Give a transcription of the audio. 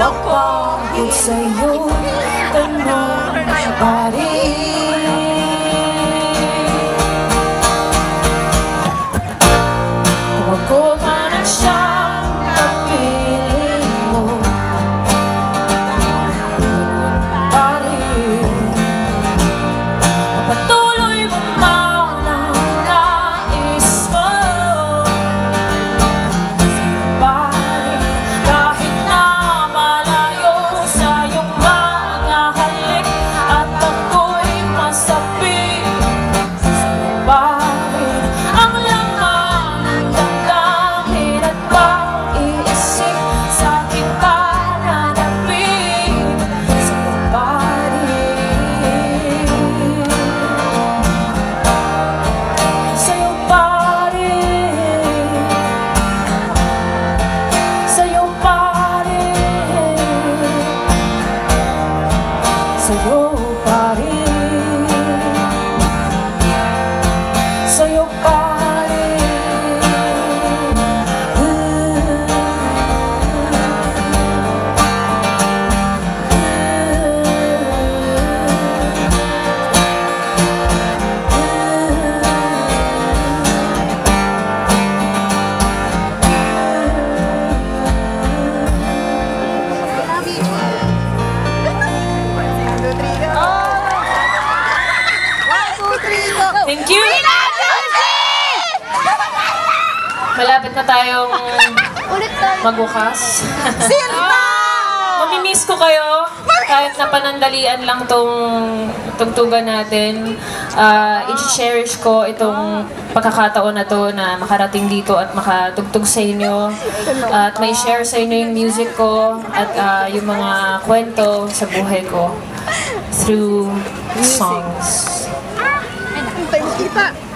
mapagod sa'yo, tanong pa rin. Kung ako man ang siyang kapiling mo, pa rin. Patuloy mo man ang nais mo, kahit na malayo sa iyong mga halik at ako'y masapit sa'yo pa rin. Ang laman ng damdamin at pag-iisip sa kita nanapit sa'yo pa rin. Sa'yo pa rin. Sa'yo pa rin. Sa'yo pa rin. Sa'yo pa rin. Thank you! Malapit na tayong magbukas. Mamimiss ko kayo. Kahit na panandalian lang tong tugtugan natin. I-cherish ko itong pagkakataon na to na makarating dito at makatugtog sa inyo. At may share sa inyo yung music ko at yung mga kwento sa buhay ko through songs. Kita.